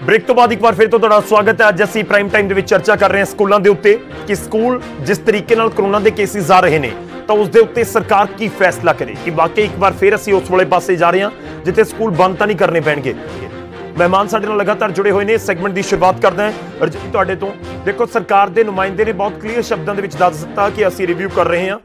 Break तो बाद एक बार फिर तो तुहाडा स्वागत है। अज असीं प्राइम टाइम दे विच चर्चा कर रहे हैं स्कूलों के उत्ते कि स्कूल जिस तरीके नाल कोरोना के केसिस आ रहे हैं तो उसके उत्ते सरकार की फैसला करे कि वाकई एक बार फिर असीं उस वाले पासे जा रहे हैं जिथे स्कूल बंद तो नहीं करने पैणगे। मेहमान साडे नाल लगातार जुड़े हुए हैं। इस सैगमेंट की शुरुआत करते हैं रजत तुहाडे तो। देखो, सरकार के नुमाइंदे ने बहुत क्लीयर शब्दों के विच दस दिता कि असीं रिव्यू कर रहे हैं।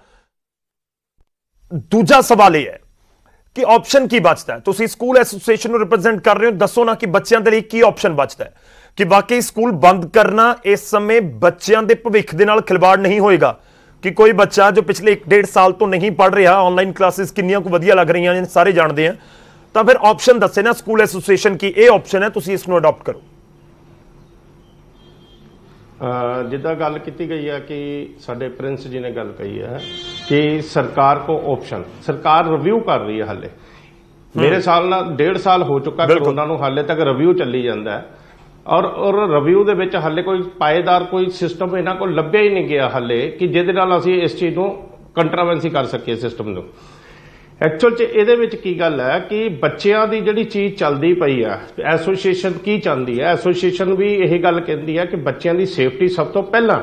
दूजा सवाल यह है कि ऑप्शन की बचता है। तुसीं स्कूल एसोसीएशन को रिप्रेजेंट कर रहे हो, दसो ना कि बच्चों के लिए की ऑप्शन बचता है कि वाकई स्कूल बंद करना इस समय बच्चों के भविख के नाल खिलवाड़ नहीं होएगा कि कोई बच्चा जो पिछले 1-1.5 साल तो नहीं पढ़ रहा, ऑनलाइन क्लासेस कितनियां को वधिया लग रही हैं सारे जानते हैं, तो फिर ऑप्शन दसे ना स्कूल एसोसीएशन की ये ऑप्शन है, तुसीं इसनूं अडॉप्ट करो। जिदा गल की गई है कि साडे प्रिंस जी ने गल कही है कि सरकार को ऑप्शन, सरकार रिव्यू कर रही है। हाले मेरे साल ना 1.5 साल हो चुका कोरोना नूं, हाले तक रिव्यू चली जाता है और रिव्यू दे विच हाले कोई पाएदार कोई सिस्टम इन्हां कोल लभ्या ही नहीं गया हाले कि जिहदे नाल असीं इस चीज़ नूं कंट्रावेंसी कर सकीए सिस्टम नूं। एक्चुअल च इहदे विच की गल है कि बच्चों की जिहड़ी चीज़ चलती पई है, एसोसीएशन की चाहती है, एसोसीएशन भी यही गल कहती है कि बच्चों की सेफ्टी सब तो पहला।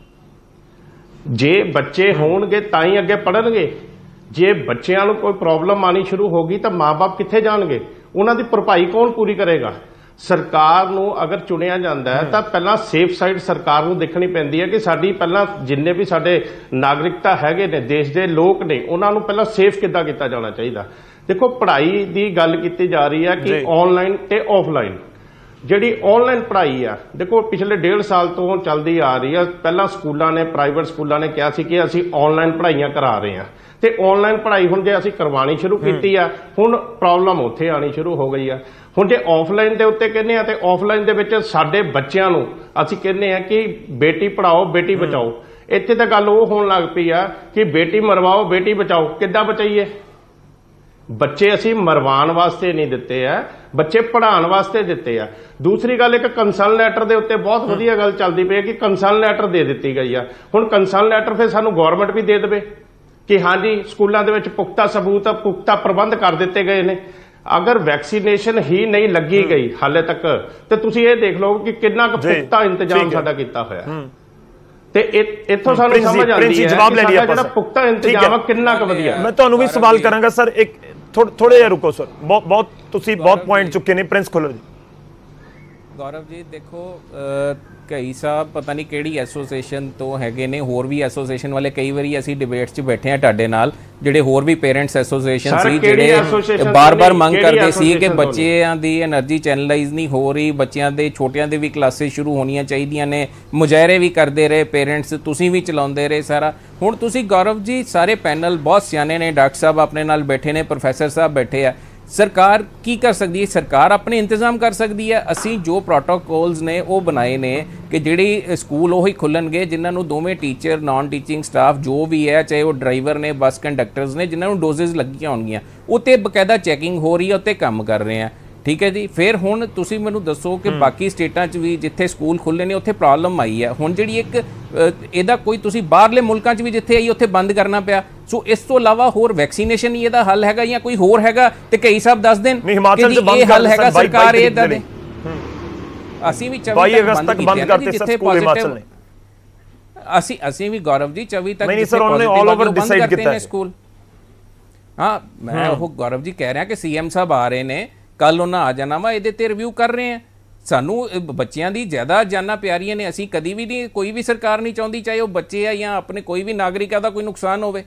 जे बच्चे होणगे तां ही अगे पढ़नगे। जे बच्चों को कोई प्रॉब्लम आनी शुरू होगी तो माँ बाप कित्थे जाणगे, उन्हां दी भरपाई कौन पूरी करेगा। सरकार नूं अगर चुनिया जाता है तो पहला सेफ साइड सरकार नूं देखनी पैंदी है कि साडी पहला जिन्ने भी साडे नागरिकता हैगे ने, देश दे लोग ने, उन्हां नूं पहला सेफ किद्दां कीता जाना चाहिए। देखो, पढ़ाई दी गल कीती जा रही है कि ऑनलाइन ते ऑफलाइन। जिहड़ी ऑनलाइन पढ़ाई है, देखो पिछले 1.5 साल तो चलती आ रही है। पहला स्कूलों ने, प्राइवेट स्कूलों ने कहा कि असीं ऑनलाइन पढ़ाइयां करा रहे हैं ते ऑनलाइन पढ़ाई हुण जे असीं करवानी शुरू कीती है, हुण प्रॉब्लम उत्थे आनी शुरू हो गई है। हुण जे ऑफलाइन दे उत्ते कहने आ ते ऑफलाइन दे विच साडे बच्चिआं नूं असीं कहने आ कि बेटी पढ़ाओ बेटी बचाओ। इत्थे तां गल ओह होण लग पई आ कि बेटी मरवाओ बेटी बचाओ। किद्दां बचाईए? बच्चे असीं मरवाण वास्ते नहीं दित्ते है, बच्चे पढ़ाण वास्ते दित्ते आ। दूसरी गल, एक कंसर्न लैटर दे उत्ते बहुत वधिया गल चलदी पई है कि कंसर्न लैटर दे दित्ती गई है। हुण कंसर्न लैटर फिर सानूं गौरमेंट भी दे देवे कि हाँ जी स्कूलों के पुख्ता सबूत, पुख्ता प्रबंध कर दिते गए ने। अगर वैक्सीनेशन ही नहीं लगी गई हाले तक तो तुसीं ये देख लो कि कितना पुख्ता इंतजाम साडा कीता होया ते इत्थों सानूं समझ आती है जवाब ले लिया जिहड़ा पुख्ता इंतजाम कितना क वधिया। मैं तुहानूं भी सवाल करांगा सर, एक थोड़े जिहा रुको सर, बहुत तुसीं बहुत पॉइंट चुके ने। प्रिंस खोलर जी। गौरव जी देखो, कई साहब पता नहीं किहड़ी एसोसीएशन तो हैगे ने, होर भी एसोसीएशन वाले कई बारी असीं डिबेट्स 'च बैठे हैं तुहाडे नाल, जिहड़े होर भी पेरेंट्स एसोसीएशन सी जिहड़े बार-बार मंग करदे सी कि बच्चिआं दी एनर्जी चैनलाइज नहीं हो रही, बच्चिआं दे छोटिआं दे भी क्लासेस शुरू होणीआं चाहीदियां ने, मुजाहरे भी करदे रहे पेरेंट्स, तुसीं भी चलाउंदे रहे सारा। हुण तुसीं गौरव जी सारे पैनल बहुत सियाने ने, डॉक्टर साहब अपने नाल बैठे ने, प्रोफैसर साहब बैठे आ, सरकार की कर सकती है? सरकार अपने इंतजाम कर सकती है। असी जो प्रोटोकॉल्स ने वो बनाए ने कि जिहड़ी स्कूल उही खुलणगे जिन्हां नूं दोवें टीचर, नॉन टीचिंग स्टाफ जो भी है, चाहे वो ड्राइवर ने, बस कंडक्टर्स ने, जिन्हां नूं डोजेज लगियां होणगीआं, उत्ते बकायदा चैकिंग हो रही है, उत्ते काम कर रहे हैं। ठीक है जी। फिर हुण तुसीं मैनूं दसो कि बाकी स्टेटां 'च भी जिथे स्कूल खुले ने उत्थे प्रॉब्लम आई है। हुण जिहड़ी एक इहदा कोई तुसीं बाहरले मुल्कां 'च भी जिथे आई उत्थे बंद करना पिया। सो इस तो इलावा होर वैक्सीनेशन ही इहदा हल हैगा या कोई होर हैगा ते कई साहब दस देन कि ये हल हैगा, सरकार ये दे। असीं भी 24 तक बंद कीते जिथे पॉजिटिव, असीं भी गौरव जी 24 तक जिथे पॉजिटिव बंद करते हैं स्कूल। हाँ, मैं वो गौरव जी कह रहा कि सीएम साहब आ रहे ने, कल उन्हें आ जाना वा, ये रिव्यू कर रहे हैं। सानू बच्चों की ज्यादा जाना प्यारियां ने, असी कभी भी नहीं, कोई भी सरकार नहीं चाहती चाहे वो बच्चे है या अपने कोई भी नागरिक का कोई नुकसान होवे।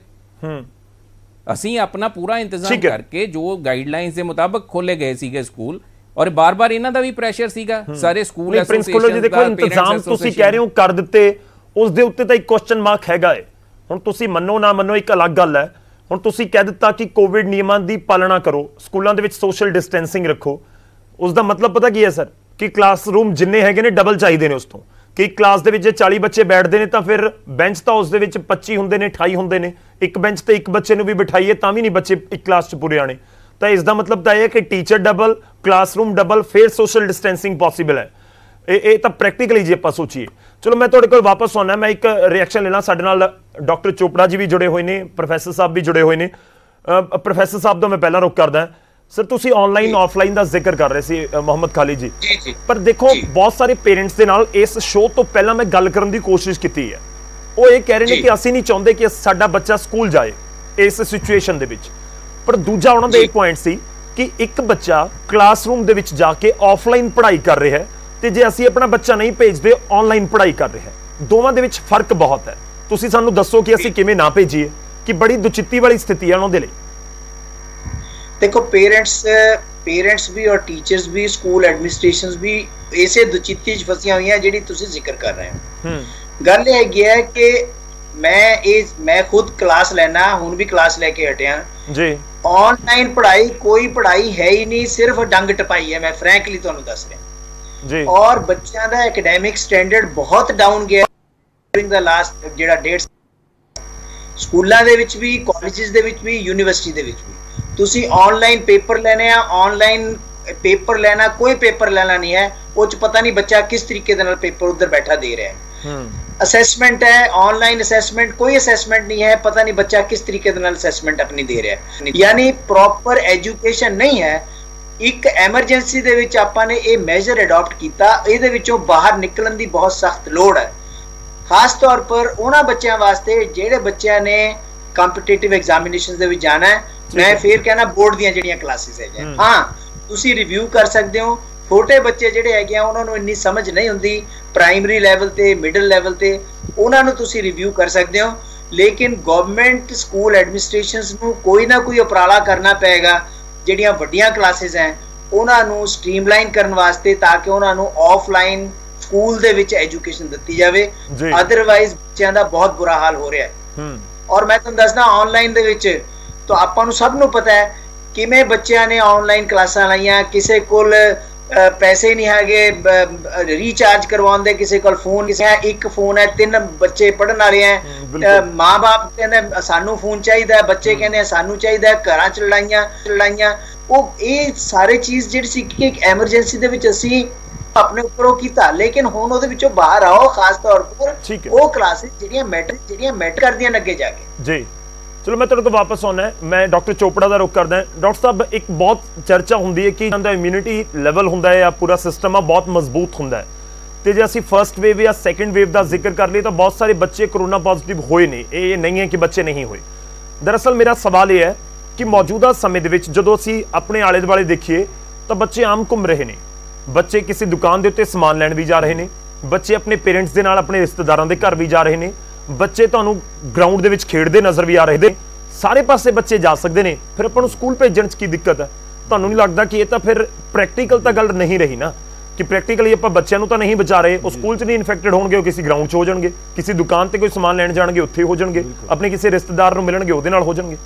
असी अपना पूरा इंतजाम करके जो गाइडलाइंस के मुताबिक खोले गए सीगे स्कूल, और बार बार इन्हां दा भी प्रेशर सीगा सारे स्कूल एसोसिएशन दा। इंतजाम तुसीं कह रहे हो कर दिते, उस दे उत्ते तां एक क्वेश्चन मार्क हैगा है। हुण तुसीं मन्नो ना मन्नो एक अलग गल है। हुण तुसीं कह दिता कि कोविड नियमां दी पालना करो, स्कूलों दे विच सोशल डिस्टेंसिंग रखो। उसका मतलब पता की है सर कि क्लासरूम जिन्ने हैगे ने डबल चाहिए ने। उस तो कि क्लास दे विच जे 40 बच्चे बैठते हैं तो फिर बेंच तो उस दे विच 25 होंदे ने, 28 होंदे ने। एक बेंच ते एक बच्चे नूं भी बिठाइए तां भी नहीं बच्चे एक क्लास च पूरे आने। तो इसका मतलब तो यह कि टीचर डबल, क्लासरूम डबल, फिर सोशल डिस्टेंसिंग पॉसीबल है। ये तो प्रैक्टिकली जे आप सोचिए। चलो मैं तुहाडे कोल वापस आउणा, मैं एक रिएक्शन लेना। साडे नाल डॉक्टर चोपड़ा जी भी जुड़े हुए हैं, प्रोफैसर साहब भी जुड़े हुए हैं। प्रोफैसर साहब तो मैं पहला रुख करदा ਸਰ ਤੁਸੀਂ ਆਨਲਾਈਨ ਆਫਲਾਈਨ ਦਾ ਜ਼ਿਕਰ ਕਰ ਰਹੇ ਸੀ ਮੁਹੰਮਦ ਖਾਲਿਦ ਜੀ ਜੀ ਪਰ ਦੇਖੋ ਬਹੁਤ ਸਾਰੇ ਪੇਰੈਂਟਸ ਦੇ ਨਾਲ ਇਸ ਸ਼ੋਅ ਤੋਂ ਪਹਿਲਾਂ ਮੈਂ ਗੱਲ ਕਰਨ ਦੀ ਕੋਸ਼ਿਸ਼ ਕੀਤੀ ਹੈ। ਉਹ ਇਹ ਕਹਿ ਰਹੇ ਨੇ ਕਿ ਅਸੀਂ ਨਹੀਂ ਚਾਹੁੰਦੇ ਕਿ ਸਾਡਾ ਬੱਚਾ ਸਕੂਲ ਜਾਏ ਇਸ ਸਿਚੁਏਸ਼ਨ ਦੇ ਵਿੱਚ। ਪਰ ਦੂਜਾ ਉਹਨਾਂ ਦਾ ਇਹ ਪੁਆਇੰਟ ਸੀ ਕਿ ਇੱਕ ਬੱਚਾ ਕਲਾਸਰੂਮ ਦੇ ਵਿੱਚ ਜਾ ਕੇ ਆਫਲਾਈਨ ਪੜ੍ਹਾਈ ਕਰ ਰਿਹਾ ਹੈ ਤੇ ਜੇ ਅਸੀਂ ਆਪਣਾ ਬੱਚਾ ਨਹੀਂ ਭੇਜਦੇ ਆਨਲਾਈਨ ਪੜ੍ਹਾਈ ਕਰ ਰਿਹਾ ਹੈ। ਦੋਵਾਂ ਦੇ ਵਿੱਚ ਫਰਕ ਬਹੁਤ ਹੈ। ਤੁਸੀਂ ਸਾਨੂੰ ਦੱਸੋ ਕਿ ਅਸੀਂ ਕਿਵੇਂ ਨਾ ਭੇਜੀਏ, ਕਿ ਬੜੀ ਦੁਚਿੱਤੀ ਵਾਲੀ ਸਥਿਤੀ ਹੈ ਉਹਨਾਂ ਦੇ ਲਈ। देखो पेरेंट्स भी और टीचर्स भी स्कूल एडमिनिस्ट्रेशंस भी ऐसे दुचित्ती च फसियां हुई हैं जिहड़ी तुसीं जिक्र कर रहे हो। गल यह हैगी है कि मैं खुद क्लास लेना, हुण भी क्लास लेके हटिया जी। ऑनलाइन पढ़ाई कोई पढ़ाई है ही नहीं, सिर्फ डंग टपाई है, मैं फ्रैंकली तुहानूं दस रहा जी। और बच्चों का एकेडैमिक स्टैंडर्ड बहुत डाउन गया ड्यूरिंग द लास्ट जिहड़ा 1.5 स्कूलों दे विच भी, कॉलेजेस दे विच भी, यूनिवर्सिटी दे विच भी। ਤੁਸੀਂ ਆਨਲਾਈਨ ਪੇਪਰ ਲੈਣੇ ਆ, ਆਨਲਾਈਨ ਪੇਪਰ ਲੈਣਾ, ਕੋਈ ਪੇਪਰ ਲੈਣਾ ਨਹੀਂ ਹੈ, ਉਹ ਚ ਪਤਾ ਨਹੀਂ ਬੱਚਾ ਕਿਸ ਤਰੀਕੇ ਦੇ ਨਾਲ ਪੇਪਰ ਉਧਰ ਬੈਠਾ ਦੇ ਰਿਹਾ ਹੈ। ਅਸੈਸਮੈਂਟ ਹੈ, ਆਨਲਾइन ਅਸੈਸਮੈਂਟ, ਕੋਈ ਅਸੈਸਮੈਂਟ ਨਹੀਂ ਹੈ, ਪਤਾ ਨਹੀਂ ਬੱਚਾ ਕਿਸ ਤਰੀਕੇ ਦੇ ਨਾਲ ਅਸੈਸਮੈਂਟ ਆਪਣੀ ਦੇ ਰਿਹਾ ਹੈ। ਯਾਨੀ ਪ੍ਰੋਪਰ ਐਜੂਕੇਸ਼ਨ ਨਹੀਂ ਹੈ। ਇੱਕ ਐਮਰਜੈਂਸੀ ਦੇ ਵਿੱਚ ਆਪਾਂ ਨੇ ਇਹ ਮੈਜਰ ਅਡਾਪਟ ਕੀਤਾ, ਇਹਦੇ ਵਿੱਚੋਂ ਬਾਹਰ ਨਿਕਲਣ ਦੀ ਬਹੁਤ ਸਖਤ ਲੋੜ ਹੈ, ਖਾਸ ਤੌਰ ਪਰ ਉਹਨਾਂ ਬੱਚਿਆਂ ਵਾਸਤੇ ਜਿਹੜੇ ਬੱਚਿਆਂ ਨੇ ਕੰਪੀਟੀਟਿਵ ਐਗਜ਼ਾਮੀਨੇਸ਼ਨਸ ਦੇ ਵਿੱਚ ਜਾਣਾ ਹੈ। ਮੈਂ ਫੇਰ ਕਹਿਣਾ ਬੋਰਡ ਦੀਆਂ ਜਿਹੜੀਆਂ ਕਲਾਸਿਸ ਹੈਗੀਆਂ, ਹਾਂ ਤੁਸੀਂ ਰਿਵਿਊ ਕਰ ਸਕਦੇ ਹੋ। ਛੋਟੇ ਬੱਚੇ ਜਿਹੜੇ ਹੈਗੇ ਆ ਉਹਨਾਂ ਨੂੰ ਇੰਨੀ ਸਮਝ ਨਹੀਂ ਹੁੰਦੀ, ਪ੍ਰਾਇਮਰੀ ਲੈਵਲ ਤੇ, ਮਿਡਲ ਲੈਵਲ ਤੇ, ਉਹਨਾਂ ਨੂੰ ਤੁਸੀਂ ਰਿਵਿਊ ਕਰ ਸਕਦੇ ਹੋ। ਲੇਕਿਨ ਗਵਰਨਮੈਂਟ ਸਕੂਲ ਐਡਮਿਨਿਸਟ੍ਰੇਸ਼ਨਸ ਨੂੰ ਕੋਈ ਨਾ ਕੋਈ ਉਪਰਾਲਾ ਕਰਨਾ ਪਏਗਾ ਜਿਹੜੀਆਂ ਵੱਡੀਆਂ ਕਲਾਸਿਸ ਹੈ ਉਹਨਾਂ ਨੂੰ ਸਟ੍ਰੀਮਲਾਈਨ ਕਰਨ ਵਾਸਤੇ, ਤਾਂ ਕਿ ਉਹਨਾਂ ਨੂੰ ਆਫਲਾਈਨ ਸਕੂਲ ਦੇ ਵਿੱਚ ਐਜੂਕੇਸ਼ਨ ਦਿੱਤੀ ਜਾਵੇ। ਅਦਰਵਾਈਜ਼ ਬੱਚਿਆਂ ਦਾ ਬਹੁਤ ਬੁਰਾ ਹਾਲ ਹੋ ਰਿਹਾ ਹੈ। ਔਰ ਮੈਂ ਤੁਹਾਨੂੰ ਦੱਸਦਾ ਆਨਲਾਈਨ ਦੇ ਵਿੱਚ ਤਾਂ ਆਪਾਂ ਨੂੰ ਸਭ ਨੂੰ ਪਤਾ ਹੈ ਕਿਵੇਂ ਬੱਚਿਆਂ ਨੇ ਆਨਲਾਈਨ ਕਲਾਸਾਂ ਲਾਈਆਂ, ਕਿਸੇ ਕੋਲ ਪੈਸੇ ਨਹੀਂ ਹੈਗੇ ਰੀਚਾਰਜ ਕਰਵਾਉਣ ਦੇ, ਕਿਸੇ ਕੋਲ ਫੋਨ, ਕਿਸੇ ਇੱਕ ਫੋਨ ਹੈ, 3 ਬੱਚੇ ਪੜ੍ਹਨ ਵਾਲੇ ਹੈ, ਮਾਂ-ਬਾਪ ਕਹਿੰਦੇ ਸਾਨੂੰ ਫੋਨ ਚਾਹੀਦਾ, ਬੱਚੇ ਕਹਿੰਦੇ ਸਾਨੂੰ ਚਾਹੀਦਾ, ਘਰਾਂ ਚ ਲੜਾਈਆਂ। ਉਹ ਇਹ ਸਾਰੇ ਚੀਜ਼ ਜਿਹੜੀ ਸੀ ਕਿ ਇੱਕ ਐਮਰਜੈਂਸੀ ਦੇ ਵਿੱਚ ਅਸੀਂ ਆਪਣੇ ਉੱਪਰੋਂ ਕੀਤਾ, ਲੇਕਿਨ ਹੁਣ ਉਹਦੇ ਵਿੱਚੋਂ ਬਾਹਰ ਆਓ। ਖਾਸ ਤੌਰ ਪਰ ਉਹ ਕਲਾਸਿਸ ਜਿਹੜੀਆਂ ਮੈਟਰ ਕਰਦੀਆਂ ਅੱਗੇ ਜਾ ਕੇ ਜੀ। ਚਲੋ ਮੈਂ ਤੁਹਾਡੇ ਤੋਂ ਵਾਪਸ ਆਉਣਾ, ਮੈਂ ਡਾਕਟਰ ਚੋਪੜਾ ਦਾ ਰੁਖ ਕਰਦਾ। ਡਾਕਟਰ ਸਾਹਿਬ, ਇੱਕ ਬਹੁਤ ਚਰਚਾ ਹੁੰਦੀ ਹੈ ਕਿ ਇਹਦਾ ਇਮਿਊਨਿਟੀ ਲੈਵਲ ਹੁੰਦਾ ਹੈ ਜਾਂ ਪੂਰਾ ਸਿਸਟਮ ਆ ਬਹੁਤ ਮਜ਼ਬੂਤ ਹੁੰਦਾ ਹੈ, ਤੇ ਜੇ ਅਸੀਂ ਫਰਸਟ ਵੇਵ ਜਾਂ ਸੈਕੰਡ ਵੇਵ ਦਾ ਜ਼ਿਕਰ ਕਰ ਲਈਏ ਤਾਂ ਬਹੁਤ ਸਾਰੇ ਬੱਚੇ ਕਰੋਨਾ ਪੋਜ਼ਿਟਿਵ ਹੋਏ ਨੇ। ਇਹ ਨਹੀਂ ਹੈ ਕਿ ਬੱਚੇ ਨਹੀਂ ਹੋਏ। ਦਰਅਸਲ ਮੇਰਾ ਸਵਾਲ ਇਹ ਹੈ ਕਿ ਮੌਜੂਦਾ ਸਮੇਂ ਦੇ ਵਿੱਚ ਜਦੋਂ ਅਸੀਂ ਆਪਣੇ ਆਲੇ ਦੁਆਲੇ ਦੇਖੀਏ ਤਾਂ ਬੱਚੇ ਆਮ ਘੁੰਮ ਰਹੇ ਨੇ, ਬੱਚੇ ਕਿਸੇ ਦੁਕਾਨ ਦੇ ਉੱਤੇ ਸਮਾਨ ਲੈਣ ਵੀ ਜਾ ਰਹੇ ਨੇ, ਬੱਚੇ ਆਪਣੇ ਪੇਰੈਂਟਸ ਦੇ ਨਾਲ ਆਪਣੇ ਰਿਸ਼ਤੇਦਾਰਾਂ ਦੇ ਘਰ ਵੀ ਜਾ ਰਹੇ ਨੇ, ਬੱਚੇ ਤੁਹਾਨੂੰ ਗਰਾਊਂਡ ਦੇ ਵਿੱਚ ਖੇਡਦੇ ਨਜ਼ਰ ਵੀ ਆ ਰਹੇ ਨੇ। ਸਾਰੇ ਪਾਸੇ ਬੱਚੇ ਜਾ ਸਕਦੇ ਨੇ, ਫਿਰ ਆਪਾਂ ਨੂੰ ਸਕੂਲ ਭੇਜਣ 'ਚ ਕੀ ਦਿੱਕਤ ਹੈ? ਤੁਹਾਨੂੰ ਨਹੀਂ ਲੱਗਦਾ ਕਿ ਇਹ ਤਾਂ ਫਿਰ ਪ੍ਰੈਕਟੀਕਲ ਤਾਂ ਗੱਲ ਨਹੀਂ ਰਹੀ ਨਾ, ਕਿ ਪ੍ਰੈਕਟੀਕਲੀ ਆਪਾਂ ਬੱਚਿਆਂ ਨੂੰ ਤਾਂ ਨਹੀਂ ਬਚਾ ਰਹੇ, ਉਹ ਸਕੂਲ 'ਚ ਨਹੀਂ ਇਨਫੈਕਟਡ ਹੋਣਗੇ, ਉਹ ਕਿਸੇ ਗਰਾਊਂਡ 'ਚ ਹੋ ਜਾਣਗੇ, ਕਿਸੇ ਦੁਕਾਨ ਤੇ ਕੋਈ ਸਮਾਨ ਲੈਣ ਜਾਣਗੇ ਉੱਥੇ ਹੋ ਜਾਣਗੇ, ਆਪਣੇ ਕਿਸੇ ਰਿਸ਼ਤੇਦਾਰ ਨੂੰ ਮਿਲਣਗੇ ਉਹਦੇ ਨਾਲ ਹੋ ਜਾਣਗੇ।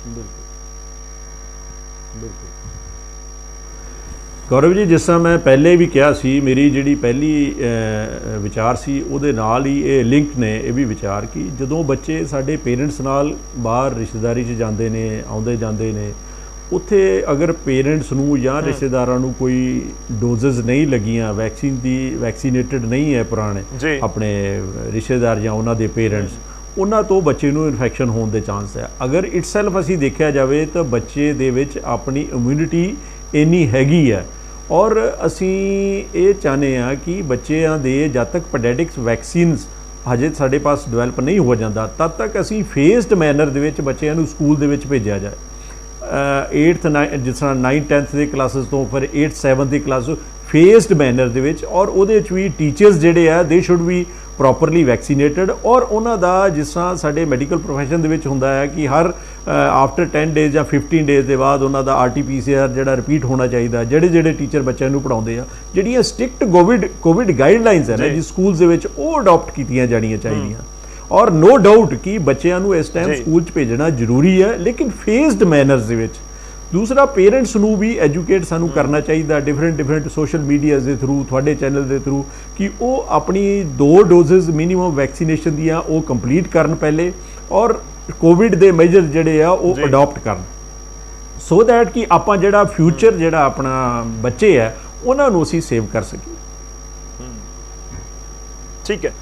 ਗੌਰਵ ਜੀ, ਜਿਸ ਤਰ੍ਹਾਂ ਮੈਂ ਪਹਿਲੇ ਵੀ ਕਿਹਾ ਸੀ, ਮੇਰੀ ਜਿਹੜੀ ਪਹਿਲੀ ਵਿਚਾਰ ਸੀ ਉਹਦੇ ਨਾਲ ਹੀ ਇਹ ਲਿੰਕ ਨੇ ਇਹ ਵੀ ਵਿਚਾਰ ਕਿ ਜਦੋਂ ਬੱਚੇ ਸਾਡੇ ਪੇਰੈਂਟਸ ਨਾਲ ਬਾਹਰ ਰਿਸ਼ਤੇਦਾਰੀ 'ਚ ਜਾਂਦੇ ਨੇ, ਆਉਂਦੇ ਜਾਂਦੇ ਨੇ, ਉੱਥੇ ਅਗਰ ਪੇਰੈਂਟਸ ਨੂੰ ਜਾਂ ਰਿਸ਼ਤੇਦਾਰਾਂ ਨੂੰ ਕੋਈ ਡੋਜ਼ਸ ਨਹੀਂ ਲੱਗੀਆਂ, ਵੈਕਸੀਨ ਦੀ ਵੈਕਸੀਨੇਟਡ ਨਹੀਂ ਹੈ ਪੁਰਾਣੇ ਆਪਣੇ ਰਿਸ਼ਤੇਦਾਰ ਜਾਂ ਉਹਨਾਂ ਦੇ ਪੇਰੈਂਟਸ, ਉਹਨਾਂ ਤੋਂ ਬੱਚੇ ਨੂੰ ਇਨਫੈਕਸ਼ਨ ਹੋਣ ਦੇ ਚਾਂਸ ਹੈ। ਅਗਰ ਇਟਸੈਲਫ ਅਸੀਂ ਦੇਖਿਆ ਜਾਵੇ ਤਾਂ ਬੱਚੇ ਦੇ ਵਿੱਚ ਆਪਣੀ ਇਮਿਊਨਿਟੀ ਇੰਨੀ ਹੈਗੀ ਹੈ, ਔਰ ਅਸੀਂ ਇਹ ਚਾਹੁੰਦੇ ਹਾਂ ਕਿ ਬੱਚਿਆਂ ਦੇ ਜਦ ਤੱਕ ਪੈਡੀਆਟ੍ਰਿਕਸ ਵੈਕਸੀਨਸ ਹਜੇ ਸਾਡੇ ਪਾਸ ਡਿਵੈਲਪ ਨਹੀਂ ਹੋ ਜਾਂਦਾ ਤਦ ਤੱਕ ਅਸੀਂ ਫੇਜ਼ਡ ਮੈਨਰ ਦੇ ਵਿੱਚ ਬੱਚਿਆਂ ਨੂੰ ਸਕੂਲ ਦੇ ਵਿੱਚ ਭੇਜਿਆ ਜਾਏ। 8th 9 ਜਿਸ ਤਰ੍ਹਾਂ 9 10th ਦੇ ਕਲਾਸਿਸ ਤੋਂ ਫਿਰ 8 7 ਦੀ ਕਲਾਸ ਫੇਜ਼ਡ ਮੈਨਰ ਦੇ ਵਿੱਚ, ਔਰ ਉਹਦੇ ਵਿੱਚ ਵੀ ਟੀਚਰਸ ਜਿਹੜੇ ਆ ਦੇ ਸ਼ੁੱਡ ਵੀ ਪ੍ਰੋਪਰਲੀ ਵੈਕਸੀਨੇਟਡ, ਔਰ ਉਹਨਾਂ ਦਾ ਜਿਸ ਤਰ੍ਹਾਂ ਸਾਡੇ ਮੈਡੀਕਲ ਪ੍ਰੋਫੈਸ਼ਨ ਦੇ ਵਿੱਚ ਹੁੰਦਾ ਹੈ ਕਿ ਹਰ ਆਫਟਰ 10 ਡੇਜ਼ ਜਾਂ 15 ਡੇਜ਼ ਦੇ ਬਾਅਦ ਉਹਨਾਂ ਦਾ RT-PCR ਜਿਹੜਾ ਰਿਪੀਟ ਹੋਣਾ ਚਾਹੀਦਾ। ਜਿਹੜੇ ਟੀਚਰ ਬੱਚਿਆਂ ਨੂੰ ਪੜ੍ਹਾਉਂਦੇ ਆ, ਜਿਹੜੀਆਂ ਸਟ੍ਰਿਕਟ ਕੋਵਿਡ ਗਾਈਡਲਾਈਨਸ ਹੈ ਨਾ ਜੀ ਸਕੂਲਸ ਦੇ ਵਿੱਚ, ਉਹ ਅਡਾਪਟ ਕੀਤੀਆਂ ਜਾਣੀਆਂ ਚਾਹੀਦੀਆਂ। ਔਰ ਨੋ ਡਾਊਟ ਕਿ ਬੱਚਿਆਂ ਨੂੰ ਇਸ ਟਾਈਮ ਸਕੂਲ 'ਚ ਭੇਜਣਾ ਜ਼ਰੂਰੀ ਹੈ, ਲੇਕਿਨ ਫੇਜ਼ਡ ਮੈਨਰਸ ਦੇ ਵਿੱਚ। ਦੂਸਰਾ, ਪੇਰੈਂਟਸ ਨੂੰ ਵੀ ਐਜੂਕੇਟ ਸਾਨੂੰ ਕਰਨਾ ਚਾਹੀਦਾ ਡਿਫਰੈਂਟ ਸੋਸ਼ਲ ਮੀਡੀਆਜ਼ ਦੇ ਥਰੂ, ਤੁਹਾਡੇ ਚੈਨਲ ਦੇ ਥਰੂ, ਕਿ ਉਹ ਆਪਣੀ 2 ਡੋਜ਼ਸ ਮਿਨੀਮਮ ਵੈਕਸੀਨੇਸ਼ਨ ਦੀਆਂ ਉਹ ਕੰਪਲੀਟ ਕਰਨ ਪਹਿਲੇ, ਔਰ ਕੋਵਿਡ ਦੇ ਮੇਜਰ ਜਿਹੜੇ ਆ ਉਹ ਅਡਾਪਟ ਕਰਨ, ਸੋ ਦੈਟ ਕਿ ਆਪਾਂ ਜਿਹੜਾ ਫਿਊਚਰ ਜਿਹੜਾ ਆਪਣਾ ਬੱਚੇ ਹੈ ਉਹਨਾਂ ਨੂੰ ਅਸੀਂ ਸੇਵ ਕਰ ਸਕੀਏ। ਠੀਕ ਹੈ।